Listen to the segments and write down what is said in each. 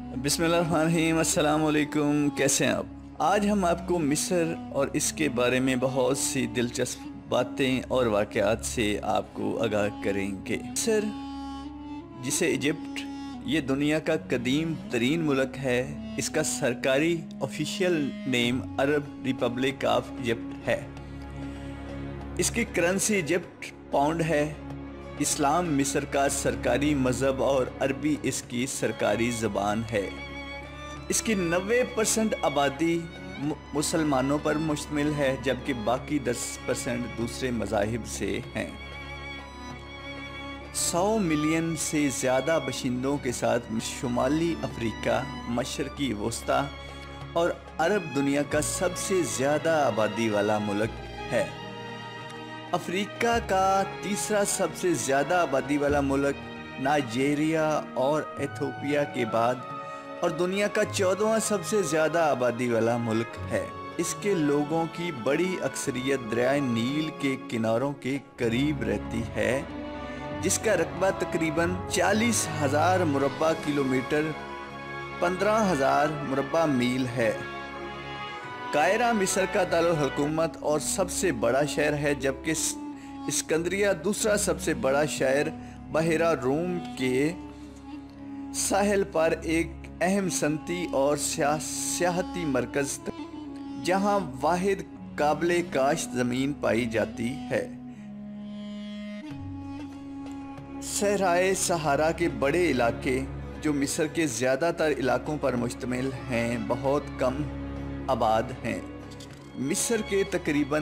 बिस्मिल्लाहिर्रहमानिर्रहीम। अस्सलाम वालेकुम। कैसे हैं आप? आज हम आपको मिस्र और इसके बारे में बहुत सी दिलचस्प बातें और वाक़यात से आपको आगाह करेंगे। मिस्र, जिसे इजिप्ट, ये दुनिया का कदीम तरीन मुल्क है। इसका सरकारी official name Arab Republic of Egypt है। इसकी करेंसी इजिप्ट पाउंड है। इस्लाम मिस्र का सरकारी मज़हब और अरबी इसकी सरकारी ज़बान है। इसकी 90% आबादी मुसलमानों पर मुश्तमिल है, जबकि बाकी 10% दूसरे मज़ाहिब से हैं। 100 मिलियन से ज़्यादा बशिंदों के साथ शुमाली अफ्रीका, मशरक़ी वस्ता और अरब दुनिया का सबसे ज़्यादा आबादी वाला मुल्क है। अफ्रीका का तीसरा सबसे ज़्यादा आबादी वाला मुल्क नाइजीरिया और इथियोपिया के बाद, और दुनिया का 14वां सबसे ज़्यादा आबादी वाला मुल्क है। इसके लोगों की बड़ी अक्सरियत दरियाए नील के किनारों के करीब रहती है, जिसका रकबा तकरीबन 40,000 मुरब्बा किलोमीटर 15,000 मुरब्बा मील है। कायरा मिस्र का दारुल हुकूमत और सबसे बड़ा शहर है, जबकि इस्कंदरिया दूसरा सबसे बड़ा शहर बहरा रूम के साहिल पर एक अहम सनती और सियाहती मरकज़, जहां वाहिद काबिले काश्त ज़मीन पाई जाती है। सहराए सहारा के बड़े इलाके, जो मिस्र के ज़्यादातर इलाकों पर मुश्तमिल हैं, बहुत कम आबाद हैं। मिस्र के तकरीबन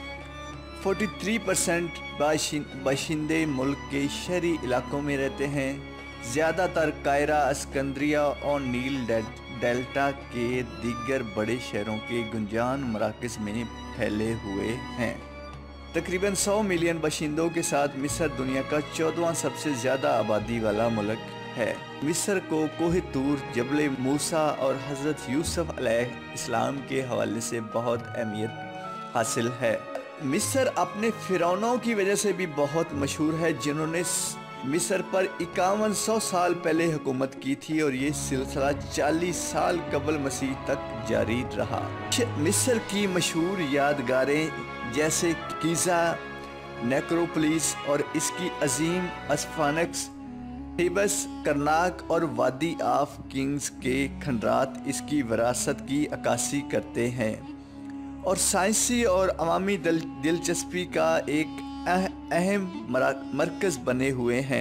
43% बाशिंदे मुल्क के शहरी इलाकों में रहते हैं। ज़्यादातर कायरा, इस्कंदरिया और नील डेल्टा के दीगर बड़े शहरों के गुंजान मराकज़ में फैले हुए हैं। तकरीबन 100 मिलियन बाशिंदों के साथ मिस्र दुनिया का 14वां सबसे ज़्यादा आबादी वाला मुल्क है। मिस्र को कोह तूर, जबल मूसा और हज़रत यूसुफ अलैहिस्सलाम के हवाले से बहुत अहमियत हासिल है। मिस्र अपने फ़िरौनों की वजह से भी बहुत मशहूर है, जिन्होंने मिस्र पर 5100 साल पहले हुकूमत की थी, और ये सिलसिला 40 साल कबल मसीह तक जारी रहा। मिस्र की मशहूर यादगारें जैसे कीज़ा, नेक्रोपोलिस और इसकी अजीम अस्फानक्स, थेबस, करनाक और वादी ऑफ किंग्स के खंडरात इसकी विरासत की अक्कासी करते हैं, और साइंसी और अवामी दिलचस्पी का एक अहम मरकज़ बने हुए हैं।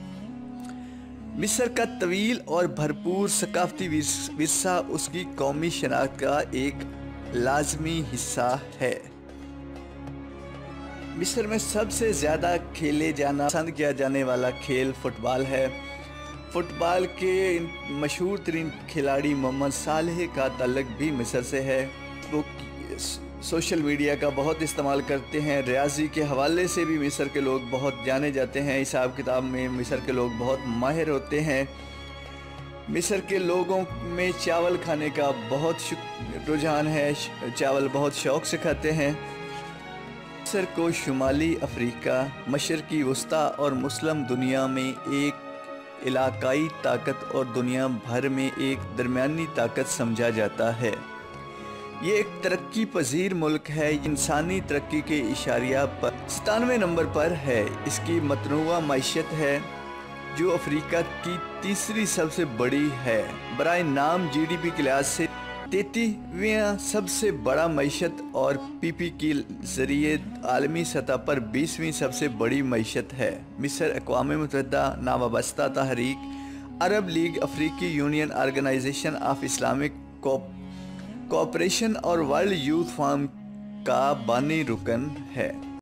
मिस्र का तवील और भरपूर सकाफती विरसा उसकी कौमी शनाख्त का एक लाजमी हिस्सा है। मिस्र में सबसे ज़्यादा खेले जाना पसंद किया जाने वाला खेल फुटबॉल है। फुटबॉल के मशहूर तरीन खिलाड़ी मोहम्मद सालेह का ताल्लुक भी मिस्र से है। वो सोशल मीडिया का बहुत इस्तेमाल करते हैं। रियाजी के हवाले से भी मिस्र के लोग बहुत जाने जाते हैं। हिसाब किताब में मिस्र के लोग बहुत माहिर होते हैं। मिस्र के लोगों में चावल खाने का बहुत रुझान है। चावल बहुत शौक़ से खाते हैं। मिस्र को शुमाली अफ्रीका, मशरक़ी वस्ता और मुस्लिम दुनिया में एक इलाकाई ताकत और दुनिया भर में एक दरमियानी ताकत समझा जाता है। ये एक तरक्की पजीर मुल्क है। इंसानी तरक्की के इशारिया पर 97 नंबर पर है। इसकी मतनूआ मईशत है, जो अफ्रीका की तीसरी सबसे बड़ी है। बराए नाम GDP के लिहाज से 33वां सबसे बड़ा मईशत और PP के ज़रिए आलमी सतह पर 20वीं सबसे बड़ी मईशत है। मिस्र अक़वाम मुत्तहिदा, नावाबस्ता तहरीक, अरब लीग, अफ्रीकी union, organisation of Islamic cooperation और वर्ल्ड यूथ फोरम का बानी रुकन है।